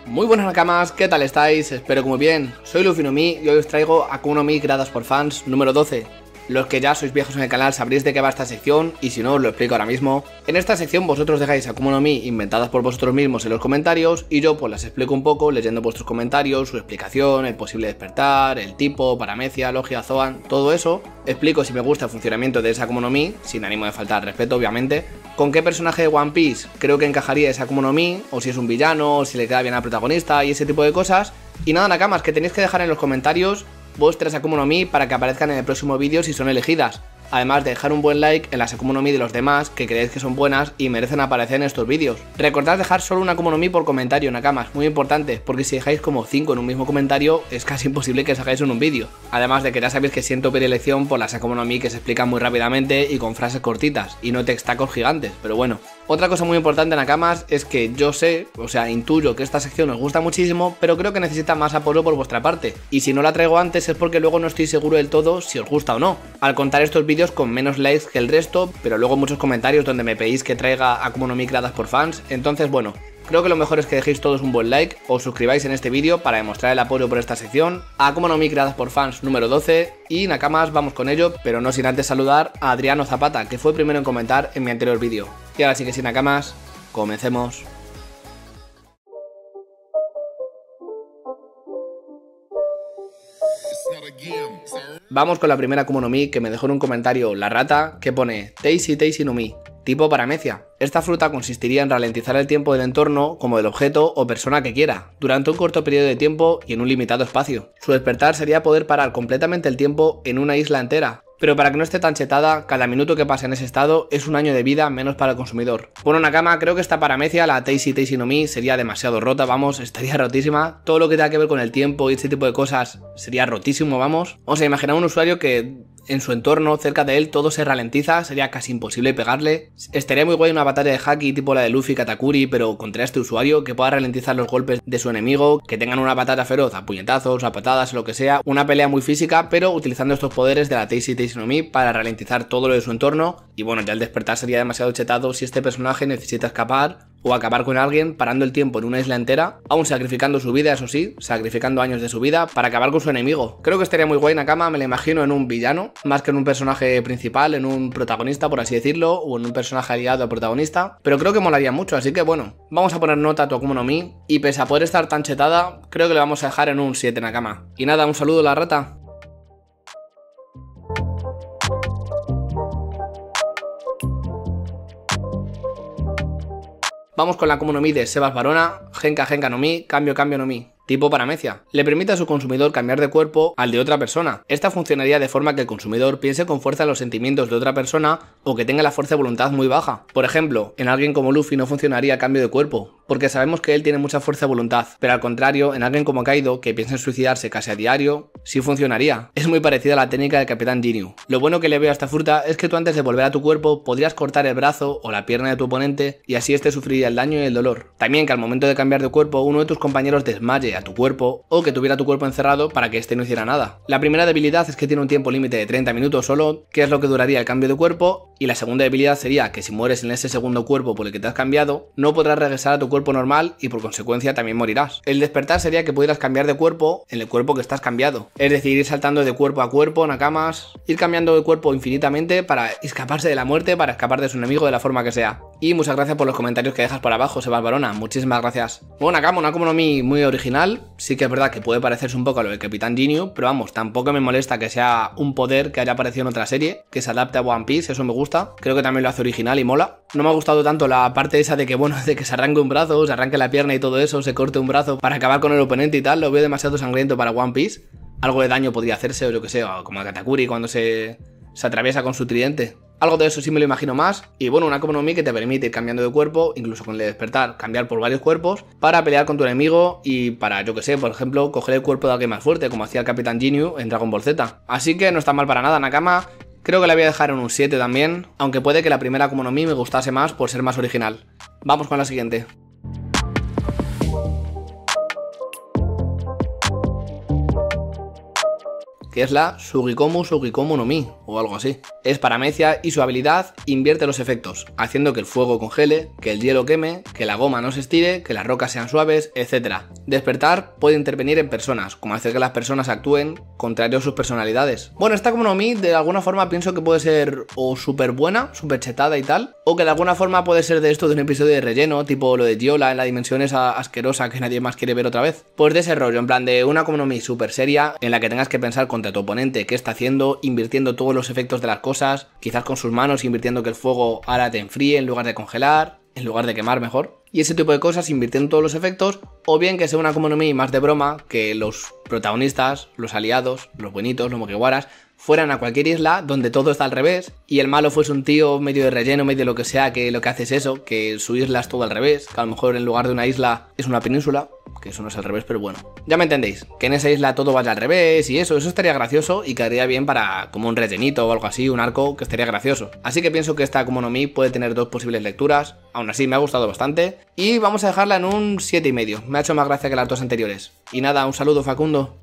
Muy buenas nakamas, ¿qué tal estáis? Espero que muy bien. Soy Luffy no Mi y hoy os traigo Akuma no Mi creadas por fans número 12. Los que ya sois viejos en el canal sabréis de qué va esta sección y si no os lo explico ahora mismo. En esta sección vosotros dejáis Akuma no Mi inventadas por vosotros mismos en los comentarios y yo pues las explico un poco leyendo vuestros comentarios, su explicación, el posible despertar, el tipo, paramecia, logia, zoan, todo eso. Explico si me gusta el funcionamiento de esa Akuma no Mi, sin ánimo de faltar respeto obviamente. Con qué personaje de One Piece creo que encajaría esa Akuma no Mi, o si es un villano, o si le queda bien al protagonista y ese tipo de cosas. Y nada nakamas, que tenéis que dejar en los comentarios vuestras Akuma no Mi para que aparezcan en el próximo vídeo si son elegidas. Además de dejar un buen like en las Akuma no Mi de los demás que creéis que son buenas y merecen aparecer en estos vídeos. Recordad dejar solo una Akuma no Mi por comentario, nakamas, muy importante, porque si dejáis como 5 en un mismo comentario es casi imposible que salgáis en un vídeo. Además de que ya sabéis que siento predilección por las Akuma no Mi que se explican muy rápidamente y con frases cortitas y no textacos gigantes, pero bueno. Otra cosa muy importante nakamas es que yo sé, o sea, intuyo que esta sección os gusta muchísimo, pero creo que necesita más apoyo por vuestra parte. Y si no la traigo antes es porque luego no estoy seguro del todo si os gusta o no. Al contar estos vídeos con menos likes que el resto, pero luego muchos comentarios donde me pedís que traiga Akuma no Mi creadas por fans, entonces bueno. Creo que lo mejor es que dejéis todos un buen like, os suscribáis en este vídeo para demostrar el apoyo por esta sección, a Akuma no Mi creadas por fans número 12 y nakamas vamos con ello, pero no sin antes saludar a Adriano Zapata, que fue primero en comentar en mi anterior vídeo. Y ahora sí que sin nakamas, comencemos. Vamos con la primera Akuma no Mi que me dejó en un comentario la rata que pone Teisi no Mi. Tipo paramecia. Esta fruta consistiría en ralentizar el tiempo del entorno como del objeto o persona que quiera, durante un corto periodo de tiempo y en un limitado espacio. Su despertar sería poder parar completamente el tiempo en una isla entera. Pero para que no esté tan chetada, cada minuto que pase en ese estado es un año de vida menos para el consumidor. Bueno nakama, creo que esta paramecia, la Teisi no Mi, sería demasiado rota, vamos, estaría rotísima. Todo lo que tenga que ver con el tiempo y este tipo de cosas sería rotísimo, vamos. O sea, imagina un usuario que en su entorno, cerca de él, todo se ralentiza, sería casi imposible pegarle. Estaría muy guay una batalla de haki tipo la de Luffy Katakuri, pero contra este usuario, que pueda ralentizar los golpes de su enemigo, que tengan una batalla feroz a puñetazos, a patadas, lo que sea, una pelea muy física, pero utilizando estos poderes de la Teisi no Mi para ralentizar todo lo de su entorno. Y bueno, ya el despertar sería demasiado chetado si este personaje necesita escapar o acabar con alguien parando el tiempo en una isla entera, aún sacrificando su vida, eso sí, sacrificando años de su vida para acabar con su enemigo. Creo que estaría muy guay nakama, me lo imagino en un villano, más que en un personaje principal, en un protagonista por así decirlo, o en un personaje aliado al protagonista, pero creo que molaría mucho, así que bueno, vamos a poner nota a tu Akuma no Mi, y pese a poder estar tan chetada, creo que le vamos a dejar en un 7 nakama. Y nada, un saludo la rata. Vamos con la Akuma no Mi de Sebas Barona, Genka no Mi, Cambio no Mi. Tipo paramecia. Le permite a su consumidor cambiar de cuerpo al de otra persona. Esta funcionaría de forma que el consumidor piense con fuerza en los sentimientos de otra persona o que tenga la fuerza de voluntad muy baja. Por ejemplo, en alguien como Luffy no funcionaría cambio de cuerpo, porque sabemos que él tiene mucha fuerza de voluntad, pero al contrario, en alguien como Kaido, que piensa en suicidarse casi a diario, sí funcionaría. Es muy parecida a la técnica del Capitán Ginyu. Lo bueno que le veo a esta fruta es que tú antes de volver a tu cuerpo podrías cortar el brazo o la pierna de tu oponente y así este sufriría el daño y el dolor. También que al momento de cambiar de cuerpo uno de tus compañeros desmaye a tu cuerpo o que tuviera tu cuerpo encerrado para que este no hiciera nada. La primera debilidad es que tiene un tiempo límite de 30 minutos solo, que es lo que duraría el cambio de cuerpo, y la segunda debilidad sería que si mueres en ese segundo cuerpo por el que te has cambiado, no podrás regresar a tu cuerpo normal y por consecuencia también morirás. El despertar sería que pudieras cambiar de cuerpo en el cuerpo que estás cambiado, es decir, ir saltando de cuerpo a cuerpo, nakamas, ir cambiando de cuerpo infinitamente para escaparse de la muerte, para escapar de su enemigo de la forma que sea. Y muchas gracias por los comentarios que dejas por abajo, Sebas Barona, muchísimas gracias. Bueno, nakama, una Akuma no Mi muy original, sí que es verdad que puede parecerse un poco a lo del Capitán Ginyu, pero vamos, tampoco me molesta que sea un poder que haya aparecido en otra serie, que se adapte a One Piece, eso me gusta, creo que también lo hace original y mola. No me ha gustado tanto la parte esa de que, bueno, de que se arranque un brazo, se arranque la pierna y todo eso, se corte un brazo para acabar con el oponente y tal, lo veo demasiado sangriento para One Piece. Algo de daño podría hacerse, o yo que sé, como a Katakuri cuando se atraviesa con su tridente. Algo de eso sí me lo imagino más, y bueno, una Akuma no Mi que te permite ir cambiando de cuerpo, incluso con el despertar, cambiar por varios cuerpos, para pelear con tu enemigo y para, yo que sé, por ejemplo, coger el cuerpo de alguien más fuerte, como hacía el Capitán Ginyu en Dragon Ball Z. Así que no está mal para nada, nakama, creo que la voy a dejar en un 7 también, aunque puede que la primera Akuma no Mi me gustase más por ser más original. Vamos con la siguiente. que es la Sugikomu Sugikomu no Mi, o algo así. Es paramecia y su habilidad invierte los efectos, haciendo que el fuego congele, que el hielo queme, que la goma no se estire, que las rocas sean suaves, etc. Despertar puede intervenir en personas, como hacer que las personas actúen contrario a sus personalidades. Bueno, esta Akuma no Mi de alguna forma pienso que puede ser o súper buena, súper chetada y tal, o que de alguna forma puede ser de esto de un episodio de relleno, tipo lo de Giola en la dimensión esa asquerosa que nadie más quiere ver otra vez. Pues de ese rollo, en plan de una Akuma no Mi súper seria, en la que tengas que pensar contra tu oponente qué está haciendo, invirtiendo todos los efectos de las cosas, quizás con sus manos invirtiendo que el fuego ahora te enfríe en lugar de congelar, en lugar de quemar mejor, y ese tipo de cosas invirtiendo todos los efectos, o bien que sea una Akuma no Mi más de broma, que los protagonistas, los aliados, los buenitos, los Mugiwaras, fueran a cualquier isla donde todo está al revés y el malo fuese un tío medio de relleno, medio de lo que sea, que lo que hace es eso, que su isla es todo al revés, que a lo mejor en lugar de una isla es una península, que eso no es al revés, pero bueno. Ya me entendéis, que en esa isla todo vaya al revés y eso estaría gracioso y quedaría bien para como un rellenito o algo así, un arco que estaría gracioso. Así que pienso que esta Akuma no Mi puede tener dos posibles lecturas, aún así me ha gustado bastante y vamos a dejarla en un 7,5, me ha hecho más gracia que las dos anteriores. Y nada, un saludo Facundo.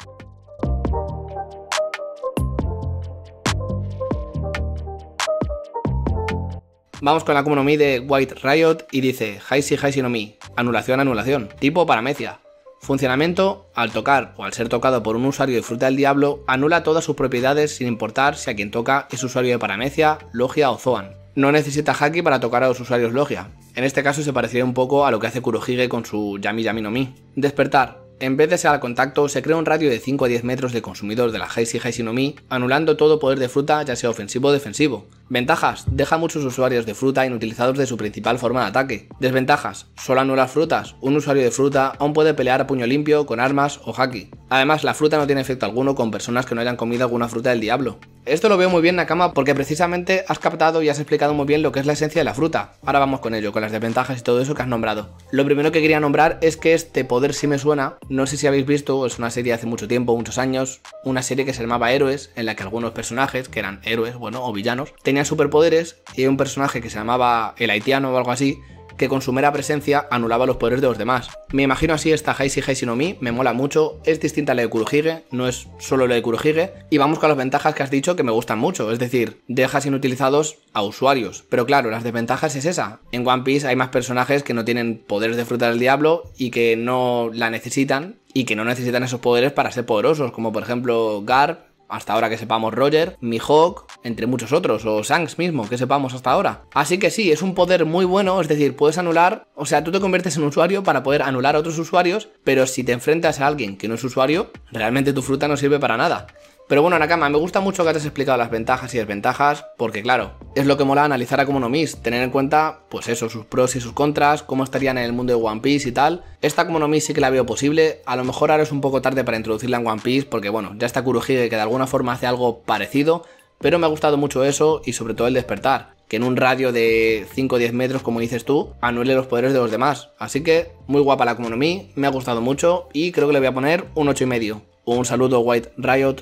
Vamos con la Akuma no Mi de White Riot y dice Haisi no Mi, anulación, tipo paramecia. Funcionamiento, al tocar o al ser tocado por un usuario de Fruta del Diablo, anula todas sus propiedades sin importar si a quien toca es usuario de paramecia, logia o zoan. No necesita haki para tocar a los usuarios logia. En este caso se parecería un poco a lo que hace Kurohige con su Yami no Mi. Despertar. En vez de ser al contacto, se crea un radio de 5 a 10 metros de consumidor de la Haisi no Mi, anulando todo poder de fruta, ya sea ofensivo o defensivo. Ventajas, deja a muchos usuarios de fruta inutilizados de su principal forma de ataque. Desventajas, solo anular frutas, un usuario de fruta aún puede pelear a puño limpio con armas o haki. Además, la fruta no tiene efecto alguno con personas que no hayan comido alguna fruta del diablo. Esto lo veo muy bien, Nakama, porque precisamente has captado y has explicado muy bien lo que es la esencia de la fruta. Ahora vamos con ello, con las desventajas y todo eso que has nombrado. Lo primero que quería nombrar es que este poder sí me suena, no sé si habéis visto, es una serie hace mucho tiempo, muchos años, una serie que se llamaba Héroes, en la que algunos personajes, que eran héroes, bueno, o villanos, tenían superpoderes y hay un personaje que se llamaba el haitiano o algo así, que con su mera presencia anulaba los poderes de los demás. Me imagino así esta Haisi no Mi, me mola mucho, es distinta a la de Kurohige, no es solo la de Kurohige, y vamos con las ventajas que has dicho que me gustan mucho, es decir, dejas inutilizados a usuarios, pero claro, las desventajas es esa. En One Piece hay más personajes que no tienen poderes de fruta del diablo y que no la necesitan, y que no necesitan esos poderes para ser poderosos, como por ejemplo Garp, hasta ahora que sepamos Roger, Mihawk, entre muchos otros, o Shanks mismo, que sepamos hasta ahora. Así que sí, es un poder muy bueno, es decir, puedes anular, o sea, tú te conviertes en usuario para poder anular a otros usuarios, pero si te enfrentas a alguien que no es usuario, realmente tu fruta no sirve para nada. Pero bueno, Nakama, me gusta mucho que te has explicado las ventajas y desventajas, porque claro, es lo que mola analizar a Akuma no Mi, tener en cuenta, pues eso, sus pros y sus contras, cómo estarían en el mundo de One Piece y tal. Esta Akuma no Mi sí que la veo posible, a lo mejor ahora es un poco tarde para introducirla en One Piece, porque bueno, ya está Kurohige que de alguna forma hace algo parecido, pero me ha gustado mucho eso y sobre todo el despertar, que en un radio de 5 o 10 metros, como dices tú, anule los poderes de los demás. Así que, muy guapa la Akuma no Mi, me ha gustado mucho y creo que le voy a poner un 8,5. Un saludo White Riot.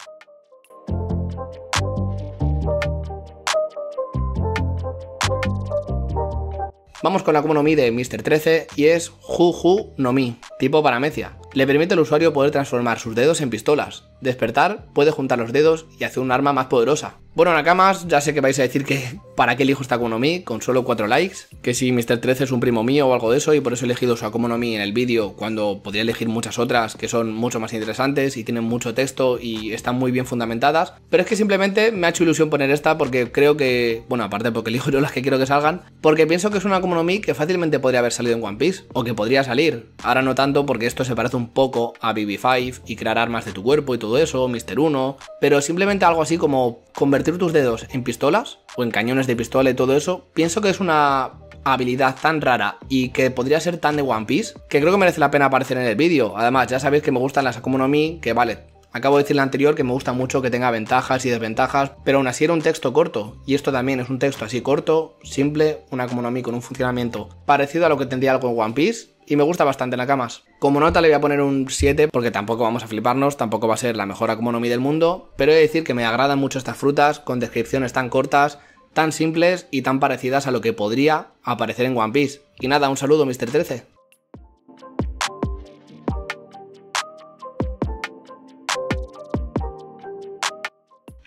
Vamos con la Akuma no Mi de Mr. 13 y es Juju no Mi, tipo paramecia. Le permite al usuario poder transformar sus dedos en pistolas. Despertar, puede juntar los dedos y hacer un arma más poderosa. Bueno, Nakamas, ya sé que vais a decir que ¿para qué elijo esta Akuma no Mi? Con solo 4 likes, que si Mr. 13 es un primo mío o algo de eso y por eso he elegido su Akuma no Mi en el vídeo cuando podría elegir muchas otras que son mucho más interesantes y tienen mucho texto y están muy bien fundamentadas, pero es que simplemente me ha hecho ilusión poner esta porque creo que, bueno, aparte porque elijo yo las que quiero que salgan, porque pienso que es una Akuma no Mi que fácilmente podría haber salido en One Piece, o que podría salir, ahora no tanto porque esto se parece un poco a BB5 y crear armas de tu cuerpo y todo eso, Mr. 1, pero simplemente algo así como convertir tus dedos en pistolas o en cañones de pistola y todo eso, pienso que es una habilidad tan rara y que podría ser tan de One Piece que creo que merece la pena aparecer en el vídeo. Además, ya sabéis que me gustan las Akuma no Mi, que vale, acabo de decir la anterior que me gusta mucho que tenga ventajas y desventajas, pero aún así era un texto corto, y esto también es un texto así corto, simple, una Akuma no Mi con un funcionamiento parecido a lo que tendría algo en One Piece, y me gusta bastante, Nakamas. Como nota le voy a poner un 7, porque tampoco vamos a fliparnos, tampoco va a ser la mejor Akuma no Mi del mundo, pero he de decir que me agradan mucho estas frutas, con descripciones tan cortas, tan simples y tan parecidas a lo que podría aparecer en One Piece. Y nada, un saludo, Mr. 13.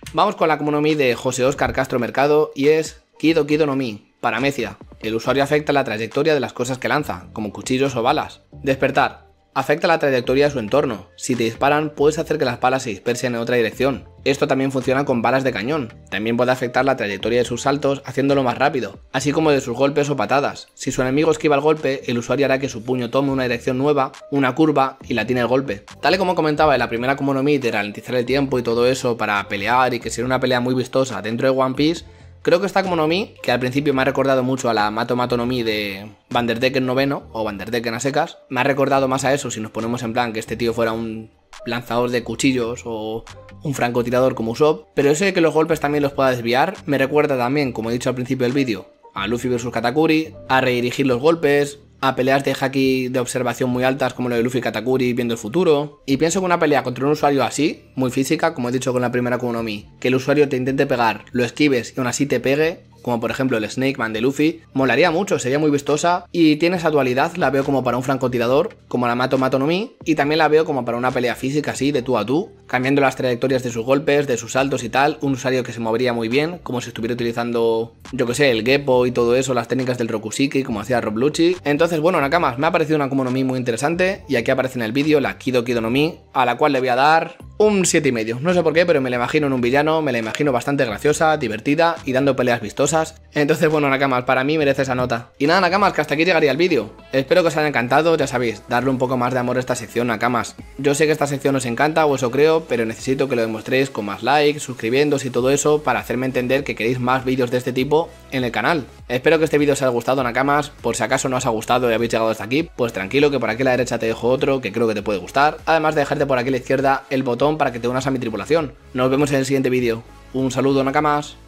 Vamos con la Akuma no Mi de José Óscar Castro Mercado y es Kido Kido no Mi, paramecia. El usuario afecta la trayectoria de las cosas que lanza, como cuchillos o balas. Despertar. Afecta la trayectoria de su entorno. Si te disparan, puedes hacer que las balas se dispersen en otra dirección. Esto también funciona con balas de cañón. También puede afectar la trayectoria de sus saltos haciéndolo más rápido, así como de sus golpes o patadas. Si su enemigo esquiva el golpe, el usuario hará que su puño tome una dirección nueva, una curva y la tiene el golpe. Tal y como comentaba en la primera Akuma no Mi de ralentizar el tiempo y todo eso para pelear y que sea una pelea muy vistosa dentro de One Piece, creo que esta Akuma no Mi, que al principio me ha recordado mucho a la Mato Mato no Mi de Vanderdecken noveno o Vanderdecken a secas, me ha recordado más a eso si nos ponemos en plan que este tío fuera un lanzador de cuchillos o un francotirador como Usopp, pero eso de que los golpes también los pueda desviar me recuerda también, como he dicho al principio del vídeo, a Luffy vs Katakuri, a redirigir los golpes, a peleas de haki de observación muy altas como lo de Luffy y Katakuri viendo el futuro. Y pienso que una pelea contra un usuario así, muy física, como he dicho con la primera Akuma no Mi, que el usuario te intente pegar, lo esquives y aún así te pegue, como por ejemplo el Snake Man de Luffy, molaría mucho, sería muy vistosa y tiene esa dualidad, la veo como para un francotirador, como la Mato Mato no Mi, y también la veo como para una pelea física así, de tú a tú, cambiando las trayectorias de sus golpes, de sus saltos y tal, un usuario que se movería muy bien, como si estuviera utilizando, yo que sé, el Geppo y todo eso, las técnicas del Rokushiki, como hacía Rob Lucci. Entonces, bueno, Nakamas, me ha parecido una Akuma no Mi muy interesante, y aquí aparece en el vídeo la Kido Kido no Mi, a la cual le voy a dar un 7,5. No sé por qué, pero me la imagino en un villano, me la imagino bastante graciosa, divertida y dando peleas vistosas. Entonces, bueno, Nakamas, para mí merece esa nota. Y nada, Nakamas, que hasta aquí llegaría el vídeo. Espero que os haya encantado, ya sabéis, darle un poco más de amor a esta sección, Nakamas. Yo sé que esta sección os encanta, o eso creo, pero necesito que lo demostréis con más likes, suscribiéndoos y todo eso para hacerme entender que queréis más vídeos de este tipo en el canal. Espero que este vídeo os haya gustado, Nakamas. Por si acaso no os ha gustado y habéis llegado hasta aquí, pues tranquilo, que por aquí a la derecha te dejo otro que creo que te puede gustar. Además de dejarte por aquí a la izquierda el botón para que te unas a mi tripulación. Nos vemos en el siguiente vídeo. Un saludo, Nakamas.